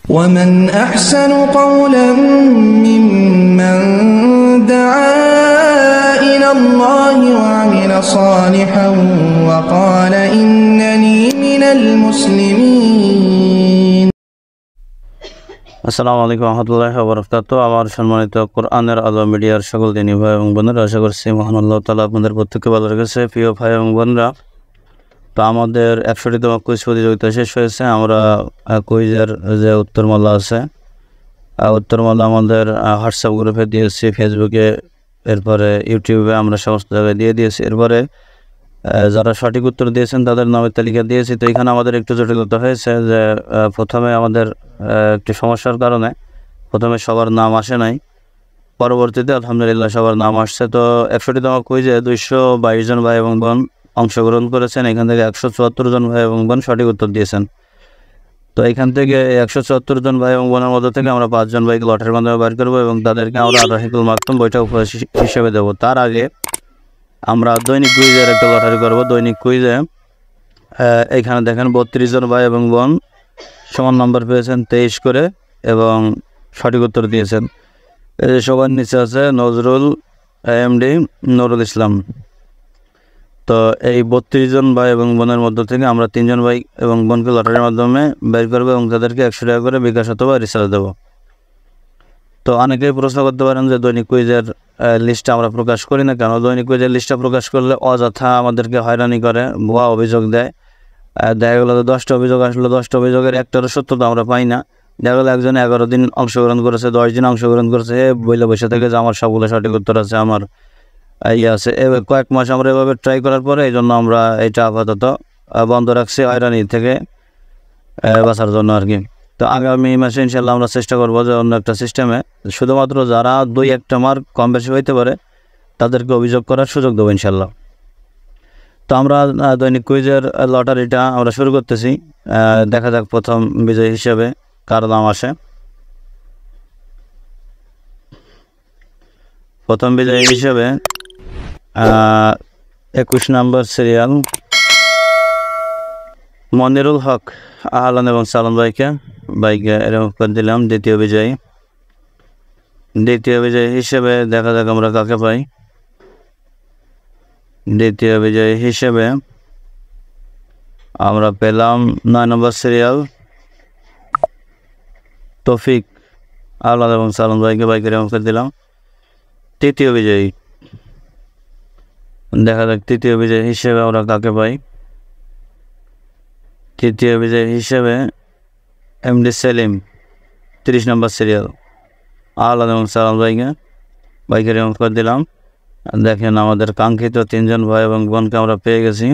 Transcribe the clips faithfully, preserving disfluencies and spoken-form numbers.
ومن أحسن قولا ممن دعا إلى الله وعمل صالحا وقال إنني من المسلمين. আসসালামু আলাইকুম ওয়া রাহমাতুল্লাহি ওয়া বারাকাতুহু। আমার সম্মানিত কোরআনের আলো মিডিয়ার সকল দিনী ভাই এবং বোনেরা, আশা করছি মহান আল্লাহ তাআলা আপনাদের প্রত্যেককে ভালো রেখেছে। প্রিয় ভাই এবং বোনরা, তো আমাদের একশোটিতম কুইজ প্রতিযোগিতা শেষ হয়েছে। আমরা কুইজের যে উত্তরমালা আছে, উত্তরমালা আমাদের হোয়াটসঅ্যাপ গ্রুপে দিয়েছি, ফেসবুকে, এরপরে ইউটিউবে আমরা সমস্ত জায়গায় দিয়ে দিয়েছি। এরপরে যারা সঠিক উত্তর দিয়েছেন তাদের নামের তালিকা দিয়েছি। তো এখানে আমাদের একটু জটিলতা হয়েছে যে প্রথমে আমাদের একটি সমস্যার কারণে প্রথমে সবার নাম আসে নাই, পরবর্তীতে আলহামদুলিল্লাহ সবার নাম আসছে। তো একশোটিতম কুইজে দুইশো বাইশ জন ভাই এবং বোন অংশগ্রহণ করেছেন। এখান থেকে একশো চুয়াত্তর জন ভাই এবং বোন সঠিক উত্তর দিয়েছেন। তো এখান থেকে একশো চুয়াত্তর জন ভাই এবং বোনের মধ্যে থেকে আমরা পাঁচজন ভাইকে লটারির মাধ্যমে বাইর করবো এবং তাদেরকে আমরা রাহিকুল মাকতুম বইটা উপহার হিসেবে দেবো। তার আগে আমরা দৈনিক কুইজের একটা লটারি করবো। দৈনিক কুইজে এখানে দেখেন বত্রিশ জন ভাই এবং বোন সমান নম্বর পেয়েছেন তেইশ করে এবং সঠিক উত্তর দিয়েছেন। সবার নিচে আছে নজরুল এমডি নুরুল ইসলাম। তো এই বত্রিশ জন ভাই এবং বোনের মধ্য থেকে আমরা তিনজন ভাই এবং বোনকে লটারির মাধ্যমে বের করবো এবং তাদেরকে একশো টাকা করে বিকাশ অথবা রিচার্জ দেবো। তো অনেকেই প্রশ্ন করতে পারেন যে দৈনিক কুইজের লিস্টটা আমরা প্রকাশ করি না কেন? দৈনিক কুইজের লিস্টটা প্রকাশ করলে অযথা আমাদেরকে হয়রানি করে, ভুয়া অভিযোগ দেয়। দেখা গেলো দশটা অভিযোগ আসলে দশটা অভিযোগের একটারও সত্যতা আমরা পাই না। দেখা গেলো একজন এগারো দিন অংশগ্রহণ করেছে, দশ দিন অংশগ্রহণ করেছে, এ বইলে বসে থেকে যে আমার সবগুলো সঠিক উত্তর আছে, আমার ইয়ে আছে। এবার কয়েক মাস আমরা এভাবে ট্রাই করার পরে এই জন্য আমরা এটা আপাতত বন্ধ রাখছি, হয়রানি থেকে বাঁচার জন্য আর কি। তো আগামী মাসে ইনশাল্লাহ আমরা চেষ্টা করবো যে অন্য একটা সিস্টেমে শুধুমাত্র যারা দুই একটা মার্ক কম বেশি হইতে পারে তাদেরকে অভিযোগ করার সুযোগ দেবো ইনশাল্লাহ। তো আমরা দৈনিক কুইজের লটারিটা আমরা শুরু করতেছি। দেখা যাক প্রথম বিজয়ী হিসেবে কার নাম আসে। প্রথম বিজয়ী হিসেবে একুশ নম্বর সিরিয়াল মনিরুল হক আহলান এবং সালাম ভাইকে বাইকে এরকম করে দিলাম দ্বিতীয় বিজয়ী। দ্বিতীয় বিজয়ী হিসেবে দেখা যাক আমরা কাকে পাই। দ্বিতীয় বিজয়ী হিসেবে আমরা পেলাম নয় নম্বর সিরিয়াল তৌফিক আহলান এবং সালাম ভাইকে বাইকে এরকম করে দিলাম। তৃতীয় বিজয়ী দেখা যাক তৃতীয় বিজয়ী হিসেবে আমরা কাকে পাই। তৃতীয় বিজয়ী হিসেবে এমডি সেলিম তিরিশ নম্বর সিরিয়াল আহলান এবং সালাম ভাইকে বাইকে এরকম করে দিলাম। দেখেন আমাদের কাঙ্ক্ষিত তিনজন ভাই এবং বোনকে আমরা পেয়ে গেছি।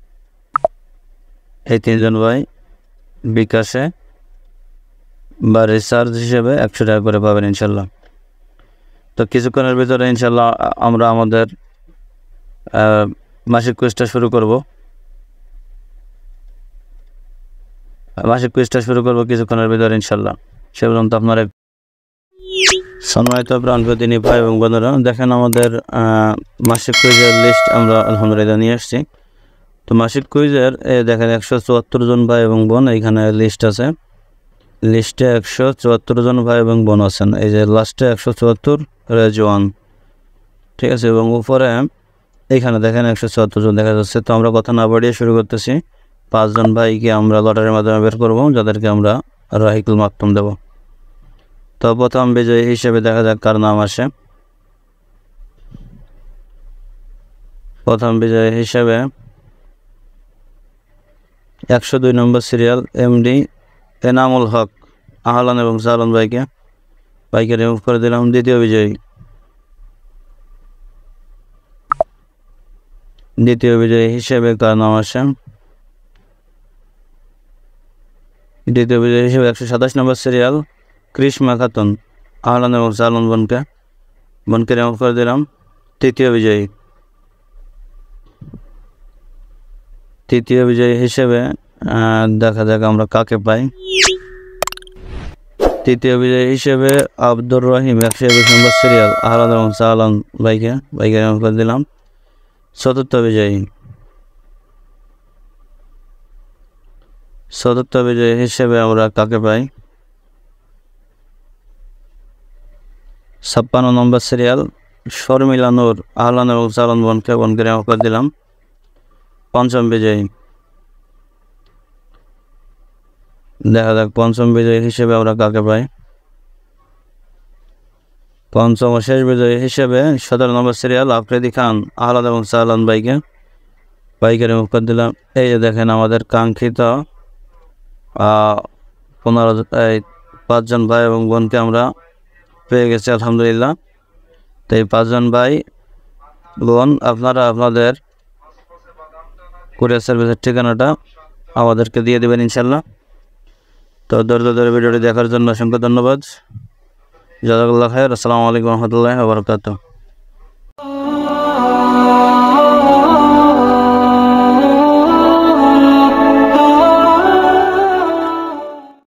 এই তিনজন ভাই বিকাশে বা রিচার্জ হিসেবে একশো টাকা করে পাবেন ইনশাল্লাহ। তো কিছুক্ষণের ভিতরে ইনশাল্লাহ আমরা আমাদের মাসিক কুইজটা শুরু করব। মাসিক কুইজটা শুরু করব কিছুক্ষণের ভিতরে ইনশাল্লাহ। সে পর্যন্ত আপনার সম্মানিত প্রাণপ্রতিনিধি ভাই এবং বোনেরা, দেখেন আমাদের মাসিক কুইজের লিস্ট আমরা আলহামদুলিল্লাহ নিয়ে আসছি। তো মাসিক কুইজের দেখেন একশো চুয়াত্তর জন ভাই এবং বোন এইখানে লিস্ট আছে। লিস্টে একশো চুয়াত্তর জন ভাই এবং বোন আছেন। এই যে লাস্টে একশো চুয়াত্তর রেজওয়ান, ঠিক আছে, এবং উপরে এইখানে দেখেন একশো চুয়াত্তর জন দেখা যাচ্ছে। তো আমরা কথা না বাড়িয়ে শুরু করতেছি। পাঁচজন ভাইকে আমরা লটারির মাধ্যমে বের করব, যাদেরকে আমরা রাহিকুল মাকতুম দেব। তো প্রথম বিজয়ী হিসেবে দেখা যাক কার নাম আসে। প্রথম বিজয়ী হিসেবে একশো দুই number serial MD Enamul Haque Ahlan এবং সালাম ভাইকে বাইকে রিমুভ করে দিলাম। দ্বিতীয় বিজয়ী দ্বিতীয় বিজয়ী হিসেবে কার নাম আসে। দ্বিতীয় বিজয়ী হিসেবে একশো সাতাশ নম্বর সিরিয়াল কৃষ্মা খাতুন আহলান এবং সালাম বোনকে বোনকে রিমুভ করে দিলাম। তৃতীয় বিজয়ী তৃতীয় বিজয়ী হিসেবে দেখা যাক আমরা কাকে পাই। তৃতীয় বিজয়ী হিসেবে আব্দুর রহিম একশো একুশ নম্বর সিরিয়াল আহলান এবং সালাম ভাইকে বাইকে রিমুভ করে দিলাম। চতুর্থ বিজয়ী চতুর্থ বিজয়ী হিসেবে আমরা কাকে পাই। ছাপ্পান্ন নম্বর সিরিয়াল শর্মিলা নূর আহলান এবং সালান বোনকে বোনকে রেফার দিলাম। পঞ্চম বিজয়ী, দেখা যাক পঞ্চম বিজয়ী হিসেবে আমরা কাকে পাই। পঞ্চম ও শেষ বিজয়ী হিসেবে সতেরো নম্বর সিরিয়াল আফ্রিদি খান আহলান এবং সালান ভাইকে বাইকে রিমুভ করে দিলাম। এই যে দেখেন আমাদের কাঙ্ক্ষিত পনেরো এই পাঁচজন ভাই এবং বোনকে আমরা পেয়ে গেছি আলহামদুলিল্লাহ। তো এই পাঁচজন ভাই বোন আপনারা আপনাদের কুরিয়ার সার্ভিসের ঠিকানাটা আমাদেরকে দিয়ে দেবেন ইনশাল্লাহ। তো ধৈর্য ধরে ভিডিওটি দেখার জন্য অসংখ্য ধন্যবাদ। জাযাকাল্লাহু খাইর। আসসালামু আলাইকুম ওয়া রাহমাতুল্লাহি ওয়া বারাকাতুহু।